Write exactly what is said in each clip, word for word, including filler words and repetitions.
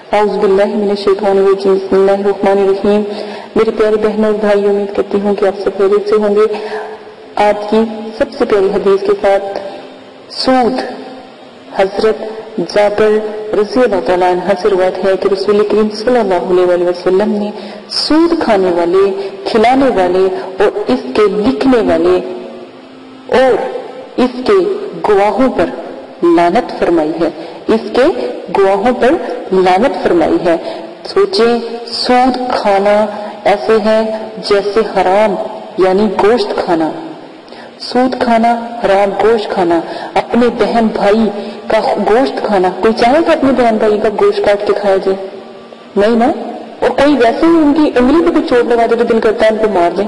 اعوذ باللہ من الشیطان الرجیم بسم اللہ الرحمن الرحیم. میرے پیارے بہنوں اور بھائی، امید کرتی ہوں کہ آپ سب خیریت سے ہوں گے. آج کی سب سے پیاری حدیث کے ساتھ سود. حضرت جابر رضی اللہ تعالیٰ عنہ سے روایت ہے کہ رسول کریم صلی اللہ علیہ وسلم نے سود کھانے والے، کھلانے والے اور اس کے لکھنے والے اور اس کے گواہوں پر لعنت فرمائی ہے. اس کے گواہوں پر لعنت فرمائی ہے. سوچیں، سود کھانا ایسے ہے جیسے حرام یعنی گوشت کھانا. سود کھانا، حرام گوشت کھانا، اپنے بہن بھائی کا گوشت کھانا. کوئی چاہے کہ اپنے بہن بھائی کا گوشت کاٹ کے کھایا جائے؟ نہیں نا. اور کوئی ویسے ہی ان کی انگلی پہ کوئی چوٹ لگا دے تو دل کرتا ہے ان کو مار دیں.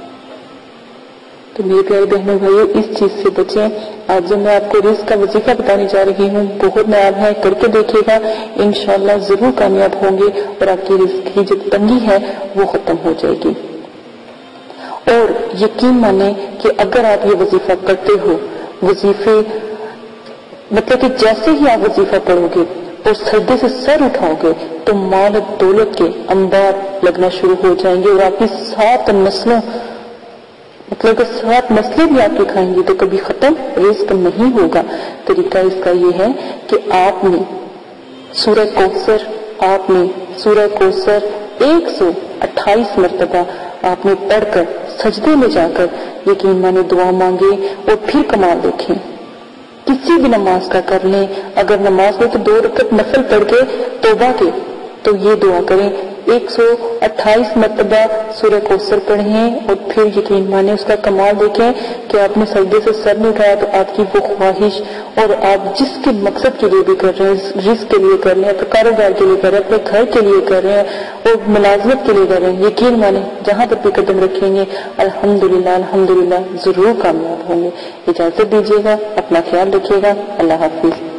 تو میرے پیارے بہنوں بھائیوں، اس چیز سے بچیں. آج جو میں آپ کو رزق کا وظیفہ بتانے جا رہی ہوں بہت نایاب ہے، کر کے دیکھیے گا، انشاءاللہ ضرور کامیاب ہوں گے اور آپ کی رزق کی جو تنگی ہے وہ ختم ہو جائے گی. اور یقین مانیں کہ اگر آپ یہ وظیفہ کرتے ہو، وظیفے مطلب کہ جیسے ہی آپ وظیفہ پڑھو گے اور سجدے سے سر اٹھاؤ گے تو مال دولت کے انبار لگنا شروع ہو جائیں گے اور آپ کی سات نسلوں مطلب کہ سات نسلیں بھی آپ کی کھائیں گی تو کبھی ختم رزق نہیں ہوگا. طریقہ اس کا یہ ہے کہ آپ نے سورہ کوثر آپ نے سورہ کوثر ایک سو اٹھائیس مرتبہ آپ نے پڑھ کر سجدے میں جا کر یقین مانے دعا مانگے اور پھر کمال دیکھیں. کسی بھی نماز کا کر لیں، اگر نماز میں تو دو رکعت نفل پڑھ کے توبہ کے تو یہ دعا کریں، ایک سو اٹھائیس مرتبہ سورہ کوثر پڑھیں اور پھر یقین مانے اس کا کمال دیکھیں کہ آپ نے سجدے سے سر نہیں اٹھایا تو آپ کی وہ خواہش اور آپ جس کے مقصد کے لیے بھی کر رہے ہیں، رزق کے لیے کر رہے ہیں، اپنے کاروبار کے لیے کر رہے ہیں، اپنے گھر کے لیے کر رہے ہیں اور ملازمت کے لیے کر رہے ہیں، یقین مانے جہاں پر بھی قدم رکھیں گے الحمدللہ الحمدللہ ضرور کامیاب ہوں گے. اجازت دیجیے گا، اپنا خیال رکھیے گا. اللہ حافظ.